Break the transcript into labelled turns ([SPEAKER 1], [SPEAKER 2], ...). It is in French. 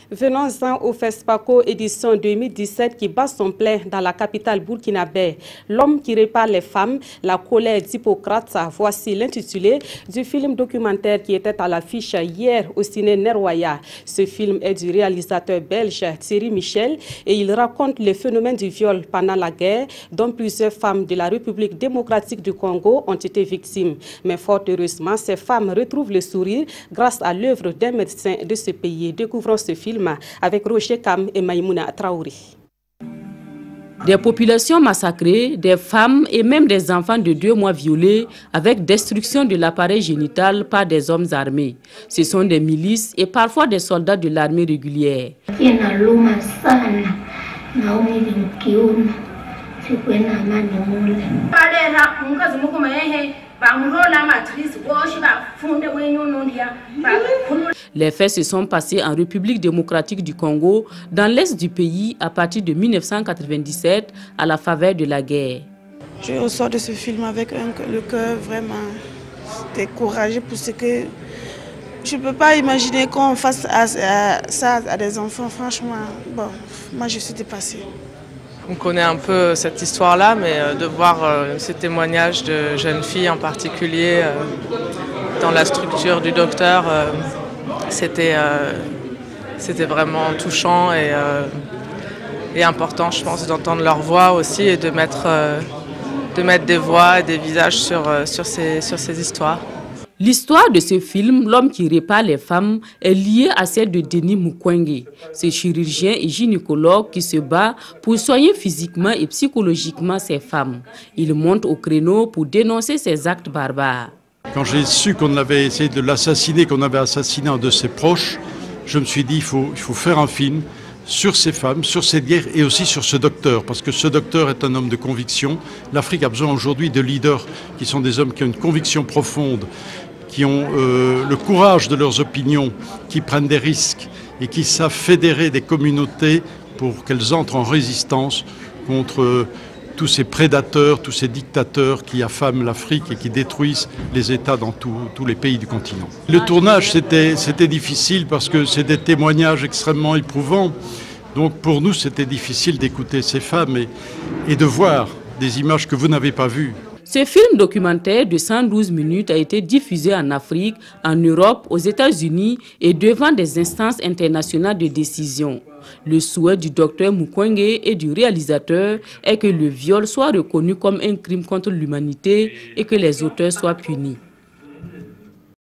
[SPEAKER 1] Venons-en au FESPACO édition 2017 qui bat son plein dans la capitale burkinabé. L'homme qui répare les femmes, la colère d'Hippocrate. Voici l'intitulé du film documentaire qui était à l'affiche hier au ciné Neroya. Ce film est du réalisateur belge Thierry Michel et il raconte les phénomènes du viol pendant la guerre dont plusieurs femmes de la République démocratique du Congo ont été victimes. Mais fort heureusement, ces femmes retrouvent le sourire grâce à l'œuvre d'un médecin de ce pays. Découvrons ce film avec Roger Kam et Maïmouna Traoré.
[SPEAKER 2] Des populations massacrées, des femmes et même des enfants de 2 mois violés avec destruction de l'appareil génital par des hommes armés. Ce sont des milices et parfois des soldats de l'armée régulière. Les faits se sont passés en République démocratique du Congo, dans l'est du pays, à partir de 1997, à la faveur de la guerre.
[SPEAKER 3] Je ressors de ce film avec le cœur vraiment découragé pour ce que je ne peux pas imaginer qu'on fasse ça à des enfants. Franchement, bon, moi je suis dépassée.
[SPEAKER 4] On connaît un peu cette histoire-là, mais de voir ces témoignages de jeunes filles en particulier dans la structure du docteur, c'était vraiment touchant et important, je pense, d'entendre leur voix aussi et de mettre des voix et des visages sur ces histoires.
[SPEAKER 2] L'histoire de ce film, L'homme qui répare les femmes, est liée à celle de Denis Mukwege. Ce chirurgien et gynécologue qui se bat pour soigner physiquement et psychologiquement ces femmes. Il monte au créneau pour dénoncer ces actes barbares.
[SPEAKER 5] Quand j'ai su qu'on avait essayé de l'assassiner, qu'on avait assassiné un de ses proches, je me suis dit il faut faire un film sur ces femmes, sur cette guerre et aussi sur ce docteur, parce que ce docteur est un homme de conviction. L'Afrique a besoin aujourd'hui de leaders qui sont des hommes qui ont une conviction profonde, qui ont le courage de leurs opinions, qui prennent des risques et qui savent fédérer des communautés pour qu'elles entrent en résistance contre tous ces prédateurs, tous ces dictateurs qui affament l'Afrique et qui détruisent les États dans tous les pays du continent. Le tournage, c'était difficile parce que c'est des témoignages extrêmement éprouvants. Donc pour nous, c'était difficile d'écouter ces femmes et de voir des images que vous n'avez pas vues.
[SPEAKER 2] Ce film documentaire de 112 minutes a été diffusé en Afrique, en Europe, aux États-Unis et devant des instances internationales de décision. Le souhait du docteur Mukwege et du réalisateur est que le viol soit reconnu comme un crime contre l'humanité et que les auteurs soient punis.